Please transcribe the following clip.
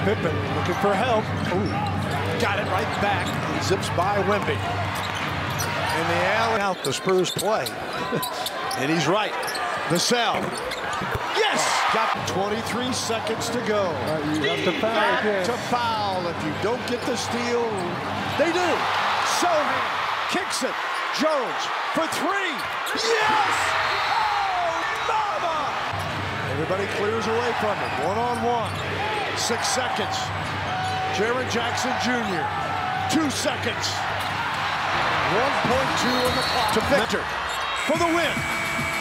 Pippen looking for help. Ooh. Got it right back. He zips by Wemby. In the alley out the Spurs play. And he's right. Vassell. Yes! Got 23 seconds to go. You have to foul again. To foul. If you don't get the steal, they do. Sohan kicks it. Jones for three. Yes! Oh, mama! Everybody clears away from it. One-on-one. 6 seconds. Jaren Jackson Jr. 2 seconds. 1.2 on the clock. To Victor for the win.